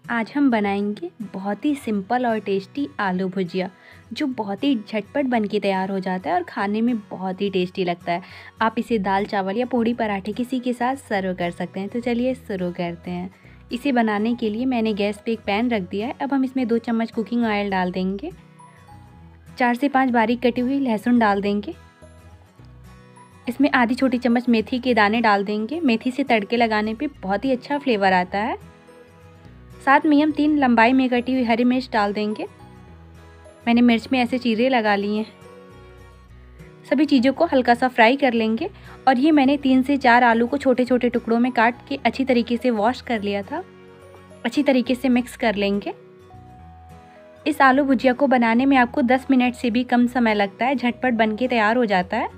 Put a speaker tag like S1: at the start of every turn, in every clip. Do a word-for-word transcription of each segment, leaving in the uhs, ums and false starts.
S1: आज हम बनाएंगे बहुत ही सिंपल और टेस्टी आलू भुजिया, जो बहुत ही झटपट बन के तैयार हो जाता है और खाने में बहुत ही टेस्टी लगता है। आप इसे दाल चावल या पूड़ी पराठे किसी के साथ सर्व कर सकते हैं। तो चलिए शुरू करते हैं। इसे बनाने के लिए मैंने गैस पे एक पैन रख दिया है। अब हम इसमें दो चम्मच कुकिंग ऑयल डाल देंगे। चार से पाँच बारीक कटी हुई लहसुन डाल देंगे। इसमें आधी छोटी चम्मच मेथी के दाने डाल देंगे। मेथी से तड़के लगाने पे बहुत ही अच्छा फ्लेवर आता है। साथ में हम तीन लंबाई में कटी हुई हरी मिर्च डाल देंगे। मैंने मिर्च में ऐसे चीरे लगा लिए हैं। सभी चीज़ों को हल्का सा फ्राई कर लेंगे। और ये मैंने तीन से चार आलू को छोटे छोटे टुकड़ों में काट के अच्छी तरीके से वॉश कर लिया था। अच्छी तरीके से मिक्स कर लेंगे। इस आलू भुजिया को बनाने में आपको दस मिनट से भी कम समय लगता है, झटपट बन के तैयार हो जाता है।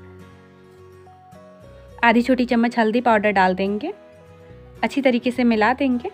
S1: आधी छोटी चम्मच हल्दी पाउडर डाल देंगे। अच्छी तरीके से मिला देंगे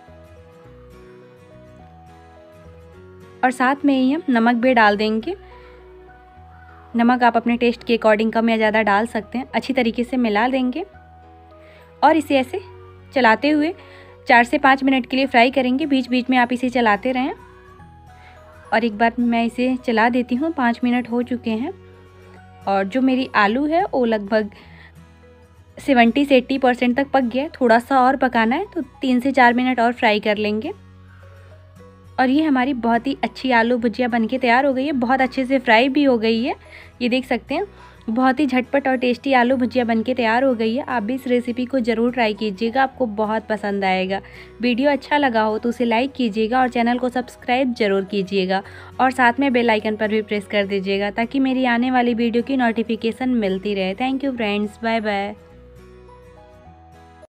S1: और साथ में ही हम नमक भी डाल देंगे। नमक आप अपने टेस्ट के अकॉर्डिंग कम या ज़्यादा डाल सकते हैं। अच्छी तरीके से मिला देंगे और इसे ऐसे चलाते हुए चार से पाँच मिनट के लिए फ्राई करेंगे। बीच बीच में आप इसे चलाते रहें। और एक बार मैं इसे चला देती हूँ। पाँच मिनट हो चुके हैं और जो मेरी आलू है वो लगभग सेवेंटी से एट्टी परसेंट तक पक गया। थोड़ा सा और पकाना है, तो तीन से चार मिनट और फ्राई कर लेंगे। और ये हमारी बहुत ही अच्छी आलू भुजिया बनके तैयार हो गई है। बहुत अच्छे से फ्राई भी हो गई है, ये देख सकते हैं। बहुत ही झटपट और टेस्टी आलू भुजिया बनके तैयार हो गई है। आप भी इस रेसिपी को ज़रूर ट्राई कीजिएगा, आपको बहुत पसंद आएगा। वीडियो अच्छा लगा हो तो उसे लाइक कीजिएगा और चैनल को सब्सक्राइब ज़रूर कीजिएगा। और साथ में बेल आइकन पर भी प्रेस कर दीजिएगा ताकि मेरी आने वाली वीडियो की नोटिफिकेशन मिलती रहे। Thank you friends, bye bye.